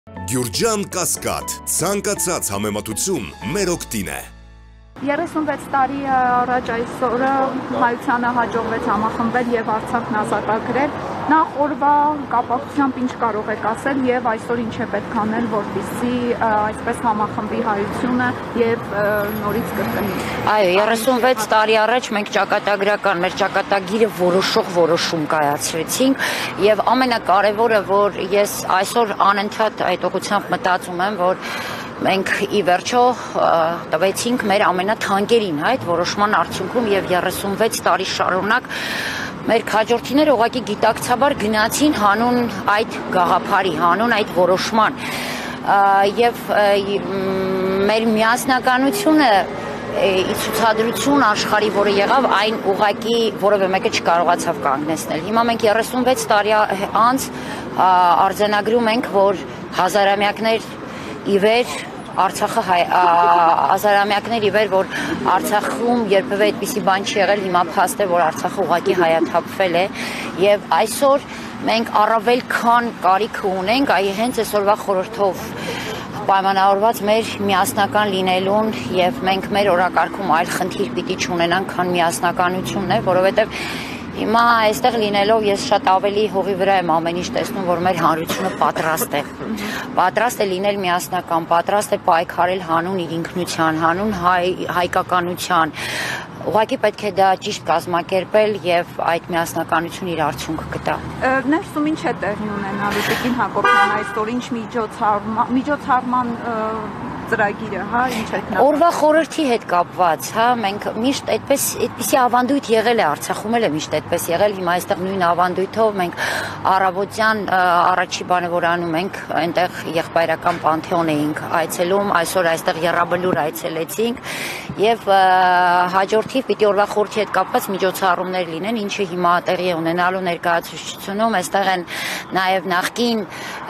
Գյուրջան Կասկադ, ցանկացած համեմատություն մեր օգտին է։ 36 տարի առաջ այսօրը հայությանը հաջողվեց համախմբել եւ Արցախն ազատագրել։ Նախ օրվա կապակցությամբ ինչ կարող եք ասել եւ այսօր ինչ է պետք անել, որպեսզի այսպես համախմբի հայությունը եւ նորից կրկնի։ Այո, 36 տարի առաջ մենք ճակատագրական մեր ճակատագիրը որոշում կայացրեցինք եւ ամենակարևորը, որ ես այսօր անընդհատ այդ ուղղությամբ մտածում եմ, որ մենք ի վերջո տվեցինք մեր ամենաթանկերին այդ որոշման արդյունքում եւ 36 տարի շարունակ մեր քաջորդիները ուղղակի գիտակցաբար գնացին հանուն այդ գաղափարի, հանուն այդ որոշման եւ մեր միասնականությունը ի ցուցադրություն աշխարհի, որը եղավ, այն ուղղակի որևէ մեկը չկարողացավ կանգնեցնել։ Հիմա մենք 36 տարի անց արձանագրում ենք, որ հազարամյակներ ի վեր Արցախը հազարամյակներ ի վեր, որ Արցախում երբևէ այդպիսի բան չի եղել, հիմա փաստ է, որ Արցախը ուղղակի հայաթափվել է եւ այսօր մենք առավել քան կարիք ունենք այ հենց այսօրվա խորհրդով պայմանավորված մեր միասնական լինելուն եւ մենք մեր օրակարգում այլ խնդիր պիտի չունենանք, քան միասնականությունն է, որովհետեւ հիմա այստեղ լինելով ես շատ ավելի հողի վրա եմ ամեն ինչ տեսնում, որ մեր հանրությունը պատրաստ է լինել միասնական, պատրաստ է պայքարել հանուն իր ինքնության, հանուն հայկականության։ Ուղղակի պետք է դա ճիշտ կազմակերպել եւ այդ միասնականությունը իր արդյունքը կտա։ Ներսում ինչ է տեղի ունենալու Տիկին Հակոբյան այսօր, ինչ միջոցառման ծրագիրը, հա, ինչ եք նախ։ Օրվա խորհրդի հետ կապված, հա, մենք միշտ այդպիսի ավանդույթ եղել է Արցախում էլ է միշտ այդպես եղել, հիմա այստեղ նույն ավանդույթով մենք առավոտյան առաջի բանը որ անում ենք, այնտեղ եղբայրական պանթեոն էինք այցելում, այսօր այստեղ Եռաբլուր այցելեցինք եւ հաջորդիվ պիտի օրվա խորհրդի հետ կապված միջոցառումներ լինեն, ինչը հիմա տեղի է ունենալու ներկայացուցչությունում, այստեղ են նաեւ նախկին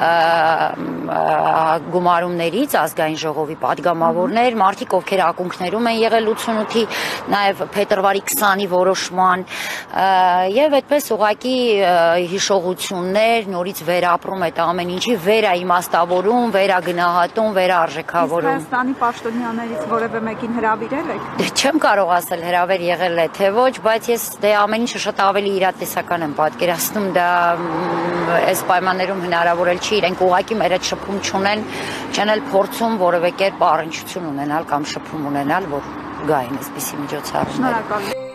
գումարումներից ազգային ժողովի պատգամավորներ, մարդիկ, ովքեր ակունքներում են եղել 88-ի, նաև փետրվարի 20-ի որոշման եւ այդպես ուղղակի հիշողություններ, նորից վերապրում այդ ամեն ինչի, վերաիմաստավորում, վերագնահատում, վերարժեքավորում։ Իսկ Հայաստանի պաշտոնյաներից որևէ մեկին հրավիրել եք։ Չեմ կարող ասել հրավեր եղել է թե ոչ, բայց ես դե ամեն ինչը շատ ավելի իրատեսական եմ պատկերացնում, դա այս պայմաններում հնարավոր էլ չի, իրենք ուղղակի մեր այդ շփում չեն էլ փորձում որևէ կերպ առնչություն ունենալ կամ շփում ունենալ, որ գային այսպիսի միջոցառումներ։ Շնորհակալ եմ։